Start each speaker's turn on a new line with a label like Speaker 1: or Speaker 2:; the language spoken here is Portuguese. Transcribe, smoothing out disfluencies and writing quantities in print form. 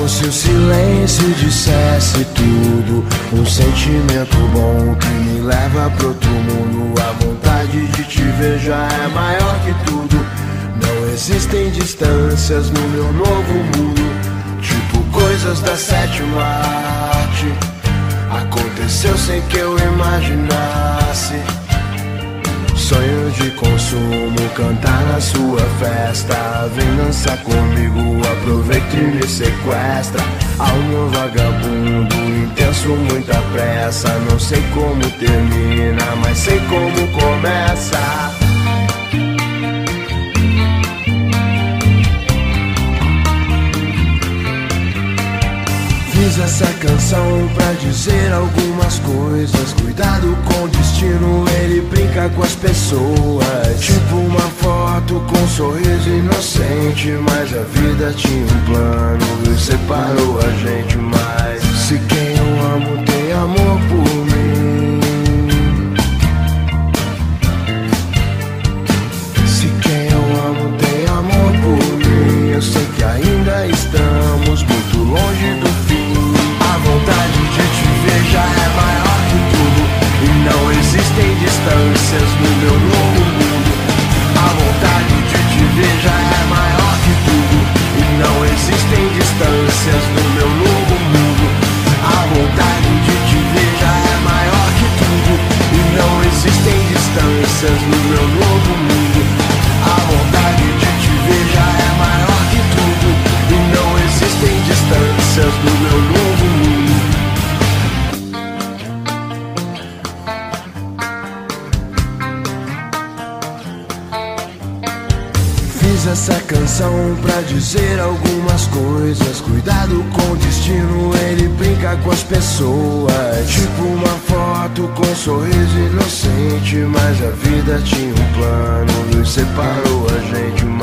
Speaker 1: se o silêncio dissesse tudo, um sentimento bom que me leva pro outro mundo. A vontade de te ver já é maior que tudo. Não existem distâncias no meu novo mundo, tipo coisas da sétima arte. Aconteceu sem que eu imaginasse. Sonho de consumo, cantar na sua festa. Vem dançar comigo, aproveita e me sequestra. Alma vagabundo, intenso, muita pressa. Não sei como termina, mas sei como começa. Fiz essa canção pra dizer algumas coisas. Cuidado com o destino, ele brinca com as pessoas. Tipo uma foto com um sorriso inocente, mas a vida tinha um plano e separou a gente. Mas se quem eu amo tem amor por mim, se quem eu amo tem amor por mim, eu sei que ainda estamos muito longe do fim. A vontade de te ver já é maior que tudo, e não existem distâncias no meu novo mundo. A vontade de te ver já é maior que tudo, e não existem distâncias no meu novo mundo. A vontade de te ver já é maior que tudo, e não existem distâncias no meu novo mundo. A vontade de te ver já é maior que tudo, e não existem distâncias no meu novo mundo. Fiz essa canção pra dizer algumas coisas. Cuidado com o destino, ele brinca com as pessoas. Tipo uma foto com um sorriso inocente, mas a vida tinha um plano e separou a gente.